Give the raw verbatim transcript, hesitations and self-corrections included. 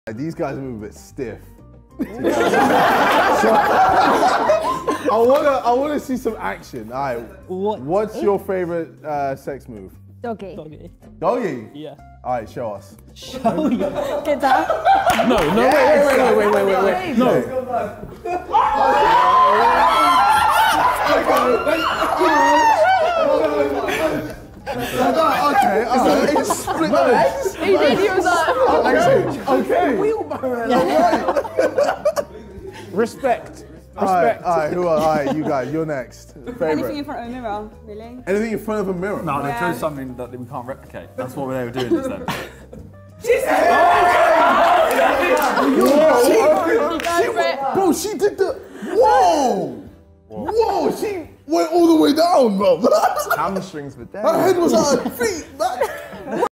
These guys move a bit stiff. So, I wanna, I wanna see some action. All right. What? What's your favorite uh, sex move? Doggy. Doggy. Doggy. Yeah. All right, show us. Show you. Get down. No, no, wait, wait, wait, wait, wait, wait, wait, wait. No. Okay, alright. He just split the legs. He did, he was like... Okay. Respect. Alright, alright, who are, alright, you guys, you're next. Favorite. Anything in front of a mirror, really? Anything in front of a mirror? No, they Yeah. chose something that we can't replicate. That's what they were doing just then. Bro, she did the. Whoa! Whoa! She went all the way down, bro. Hamstrings for days. Her head was at her feet. That